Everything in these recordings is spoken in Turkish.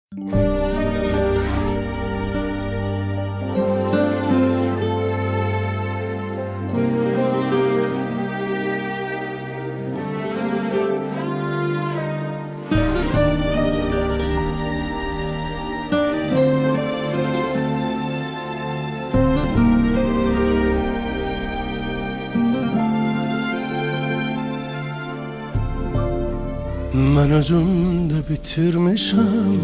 Ben özümde bitirmişim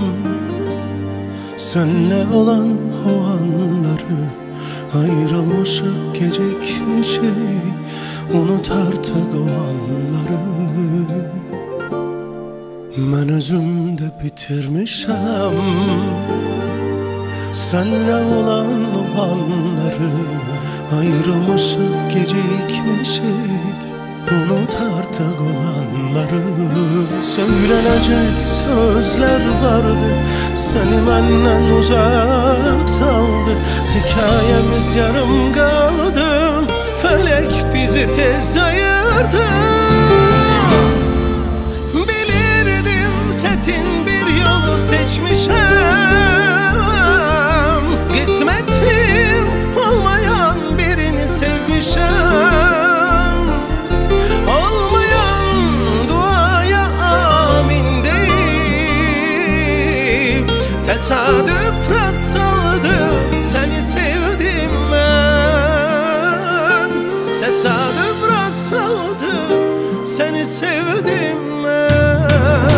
senle olan o anları. Ayrılmışık gecikmişik, unut artık o anları. Ben özümde bitirmişim senle olan o anları. Ayrılmışık gecikmişik, unut artık olanları. Söylenecek sözler vardı, seni benden uzak saldı. Hikayemiz yarım kaldı, felek bizi tez ayırdı. Bilirdim çetin bir yolu seçmişim, kısmetim olmayan birini sevmişim. Tesadüf rastladım, seni sevdim ben. Tesadüf rastladım, seni sevdim ben.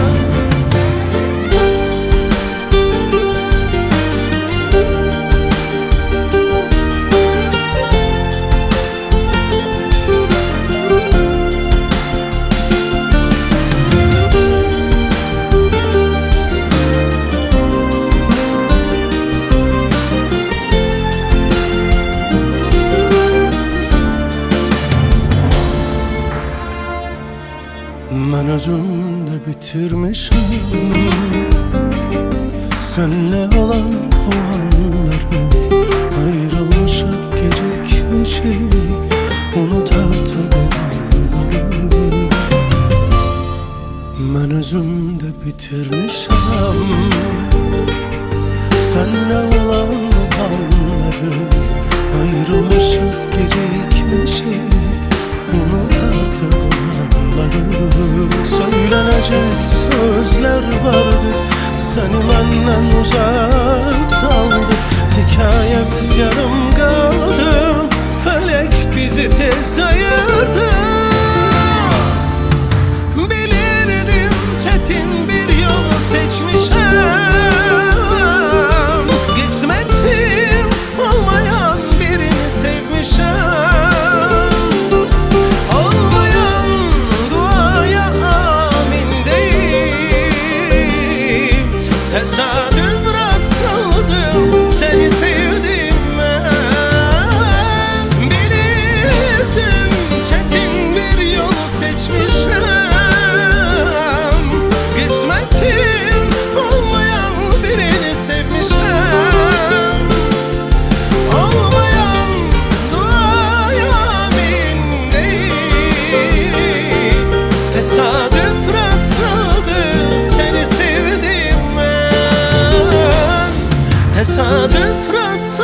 Ben özümde bitirmişim senle olan o anları. Ayrılmışık gecikmişik, unut artık o anları. Ben özümde bitirmişim senle olan o anları. Ayrılmışık gecikmişik, unut artık o anları. Söylenecek sözler vardı, seni benden uzak saldı. Hikayemiz yarım kaldı, felek bizi tez ayırdı. Bilirdim çetin bir yolu seçmişim, kısmetim olmayan birini sevmişim. Tesadüf rastladım, seni sevdim ben. Bilirdim çetin bir yolu seçmişim, kısmetim olmayan birini sevmişim. Olmayan duaya amin değil. Tesadüf rastladım, seni sevdim. Tesadüf rastladım.